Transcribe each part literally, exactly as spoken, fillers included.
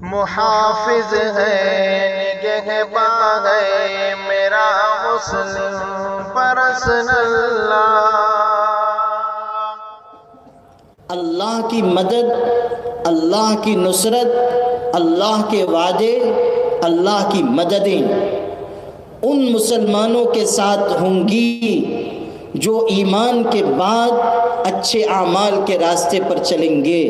محافظ ہے نگہباں ہے میرا مسلم پرسن اللہ۔ اللہ کی مدد، اللہ کی نصرت، اللہ کے وعدے، اللہ کی مددیں ان مسلمانوں کے ساتھ ہوں گی جو ایمان کے بعد اچھے اعمال کے راستے پر چلیں گے۔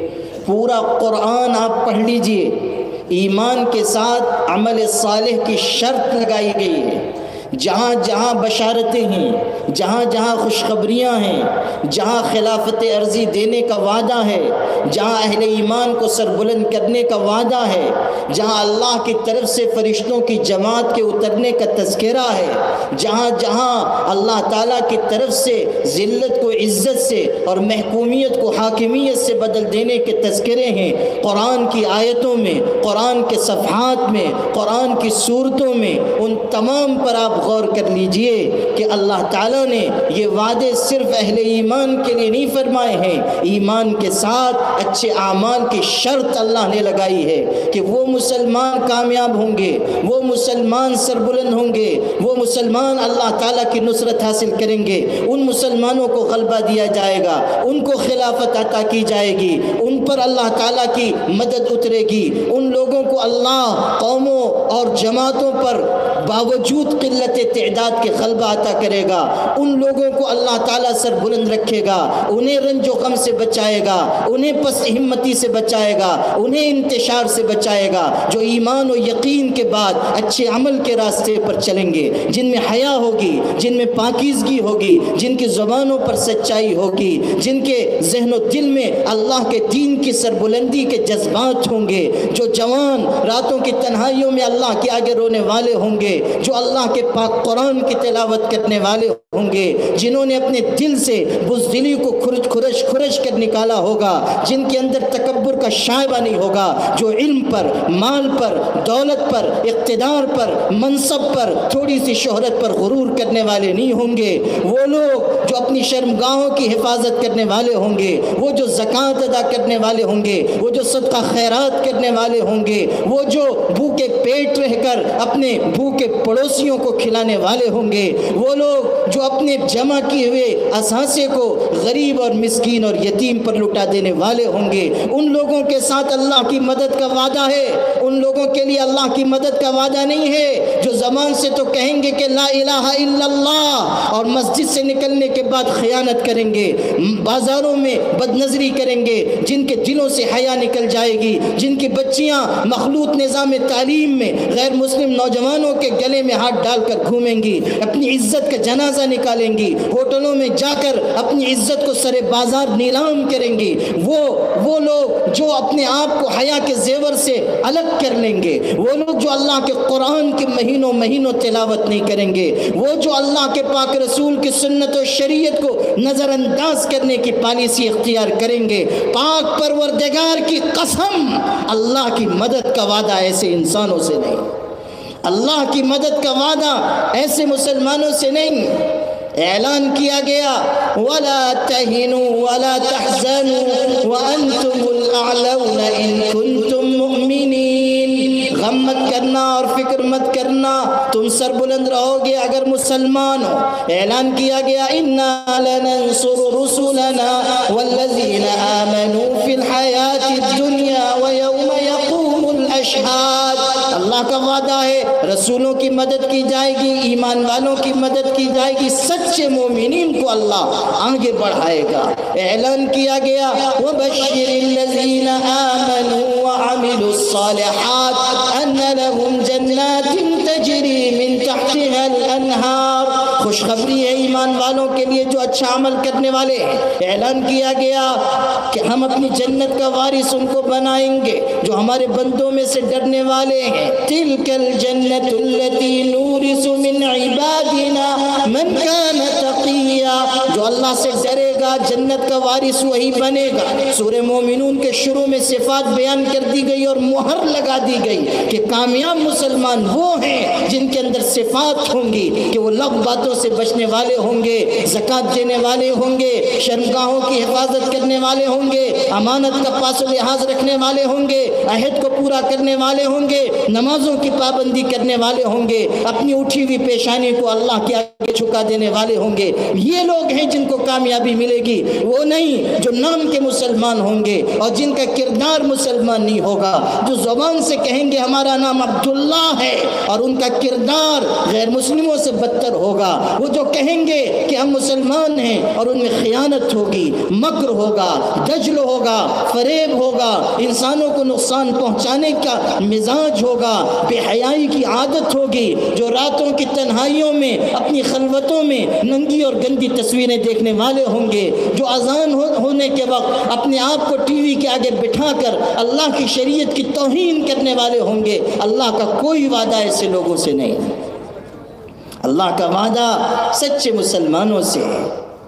پورا قرآن آپ پڑھ لیجئے، ایمان کے ساتھ عمل صالح کی شرط لگائی گئی ہے۔ جہاں جہاں بشارتیں ہیں، جہاں جہاں خوشخبریاں ہیں، جہاں خلافت عرضی دینے کا وعدہ ہے، جہاں اہل ایمان کو سربلند کرنے کا وعدہ ہے، جہاں اللہ کی طرف سے فرشتوں کی جماعت کے اترنے کا تذکرہ ہے، جہاں جہاں اللہ تعالیٰ کی طرف سے ذلت کو عزت سے اور محکومیت کو حاکمیت سے بدل دینے کے تذکرے ہیں، قرآن کی آیتوں میں، قرآن کے صفحات میں، قرآن کی صورتوں میں، ان تمام پر آپ غور کر لیجئے کہ اللہ تعالیٰ نے یہ وعدے صرف اہل ایمان کے لیے نہیں فرمائے ہیں، ایمان کے ساتھ اچھے اعمال کی شرط اللہ نے لگائی ہے کہ وہ مسلمان کامیاب ہوں گے، وہ مسلمان سربلند ہوں گے، وہ مسلمان اللہ تعالیٰ کی نصرت حاصل کریں گے، ان مسلمانوں کو غلبہ دیا جائے گا، ان کو خلافت عطا کی جائے گی، ان پر اللہ تعالیٰ کی مدد اترے گی، ان لوگوں کو اللہ قوموں اور جماعتوں پر باوجود قلت تعداد کے غلبہ عطا کرے گا، ان لوگوں کو اللہ تعالیٰ سر بلند رکھے گا، انہیں رنج و غم سے بچائے گا، انہیں پس ہمتی سے بچائے گا، انہیں انتشار سے بچائے گا، جو ایمان و یقین کے بعد اچھے عمل کے راستے پر چلیں گے، جن میں حیا ہوگی، جن میں پاکیزگی ہوگی، جن کی زبانوں پر سچائی ہوگی، جن کے ذہن و دل میں اللہ کے دین کی سربلندی کے جذبات ہوں گے، جو جوان راتوں کی تنہائیوں میں اللہ کے آگے رونے والے ہوں گے، جو اللہ کے پاک قرآن کی تلاوت کرنے والے ہوں گے، جنہوں نے اپنے دل سے بزدلی کو کھرچ کھرچ کھرچ کر نکالا ہوگا، جن کے اندر تکبر کا شائبہ نہیں ہوگا، جو علم پر، مال پر، دولت پر، اقتدار پر، منصب پر، تھوڑی سی شہرت پر غرور کرنے والے نہیں ہوں گے، وہ لوگ جو اپنی شرمگاہوں کی حفاظت کرنے والے ہوں گے، وہ جو زکوٰۃ ادا کرنے والے ہوں گے، وہ جو صدقہ خیرات کرنے والے ہوں گے، وہ جو بھوکے پیٹ رہ کر اپنے بھوکے پڑوسیوں کو کھلانے والے ہوں گے، وہ لوگ جو اپنے جمع کیے ہوئے اثاثے کو غریب اور مسکین اور یتیم پر لٹا دینے والے ہوں گے، ان لوگوں کے ساتھ اللہ کی مدد کا وعدہ ہے۔ ان لوگوں کے لیے اللہ کی مدد کا وعدہ نہیں ہے جو زبان سے تو کہیں گے کہ لا الہ الا اللہ اور مسجد سے نکلنے کے بعد خیانت کریں گے، بازاروں میں بد نظری کریں گے، جن کے دلوں سے حیا نکل جائے گی، جن کی بچیاں مخلوط نظام تعلیم میں غیر مسلم نوجوانوں کے گلے میں ہاتھ ڈال کر گھومیں گی، اپنی عزت کا جنازہ نکالیں گی، ہوٹلوں میں جا کر اپنی عزت کو سر بازار نیلام کریں گی، وہ وہ لوگ جو اپنے آپ کو حیا کے زیور سے الگ کر لیں گے، وہ لوگ جو اللہ کے قرآن کے مہینوں مہینوں تلاوت نہیں کریں گے، وہ جو اللہ کے پاک رسول کی سنت و شریعت کو نظر انداز کرنے کی پالیسی اختیار کریں گے، پاک پروردگار کی قسم اللہ کی مدد کا وعدہ ایسے انسانوں سے نہیں، اللہ کی مدد کا وعدہ ایسے مسلمانوں سے نہیں۔ اعلان کیا گیا وَلَا تَهِنُوا وَلَا تَحْزَنُوا وَأَنْتُمُ الْأَعْلَوْنَ إِن كُنتُم مُؤْمِنِينَ، غم مت کرنا اور فکر مت کرنا، تم سر بلند رہو گے اگر مسلمان ہو۔ اعلان کیا گیا اِنَّا لَنَنصُرُ رُسُلَنَا وَالَّذِينَ آمَنُوا فِي الْحَيَاةِ الدُّنْيَا وَيَوْمَ يَقُومُ الْأَشْهَادُ، اللہ کا وعدہ ہے رسولوں کی مدد کی جائے گی، ایمان والوں کی مدد کی جائے گی، سچے مومنین کو اللہ آگے بڑھائے گا۔ اعلان کیا گیا وَبَشِّرِ الَّذِينَ آمَنُوا وَعَمِلُوا الصَّالِحَاتِ أَنَّ لَهُمْ جَنَّاتٍ تَجْرِي مِن تَحْتِهَا الْأَنْهَارُ، خوشخبری ہے ایمان والوں کے لیے جو اچھا عمل کرنے والے ہیں۔ اعلان کیا گیا کہ ہم اپنی جنت کا وارث ان کو بنائیں گے جو ہمارے بندوں میں سے ڈرنے والے ہیں۔ تِلْكَ الْجَنَّةُ الَّتِي نُورِثُ مِنْ عِبَادِنَا مَنْ كَانَ تَقِيًّا، جو اللہ سے ڈرے گا جنت کا وارث وہی بنے گا۔ سورہ مومنون کے شروع میں صفات بیان کر دی گئی اور مہر لگا دی گئی کہ کامیاب مسلمان وہ ہیں جن کے اندر صفات ہوں گی کہ وہ لغو باتوں سے بچنے والے ہوں گے، زکوٰۃ دینے والے ہوں گے، شرمگاہوں کی حفاظت کرنے والے ہوں گے، امانت کا پاس و لحاظ رکھنے والے ہوں گے، عہد کو پورا کرنے والے ہوں گے، نمازوں کی پابندی کرنے والے ہوں گے، اپنی اٹھی ہوئی پیشانی کو اللہ کے آگے جھکا دینے والے ہوں گے۔ یہ لوگ ہیں جن کو کامیابی ملے گی، وہ نہیں جو نام کے مسلمان ہوں گے اور جن کا کردار مسلمان نہیں ہوگا، جو زبان سے کہیں گے ہمارا نام عبداللہ ہے اور ان کا کردار غیر مسلموں سے بدتر ہوگا، وہ جو کہیں گے کہ ہم مسلمان ہیں اور ان میں خیانت ہوگی، مکر ہوگا، دجل ہوگا، فریب ہوگا، انسانوں کو نقصان پہنچانے کا مزاج ہوگا، بے حیائی کی عادت ہوگی، جو راتوں کی تنہائیوں میں اپنی خلوتوں میں ننگی اور گندی تصویریں دیکھنے والے ہوں گے، جو اذان ہونے کے وقت اپنے آپ کو ٹی وی کے آگے بٹھا کر اللہ کی شریعت کی توہین کرنے والے ہوں گے۔ اللہ کا کوئی وعدہ ایسے لوگوں سے نہیں، اللہ کا وعدہ سچے مسلمانوں سے ہے۔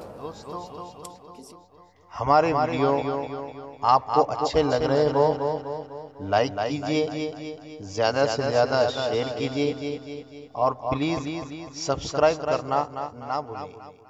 ہمارے ویڈیو آپ کو اچھے لگ رہے ہو لائک کیجئے، زیادہ سے زیادہ شیئر کیجئے اور پلیز سبسکرائب کرنا نہ بھولیں۔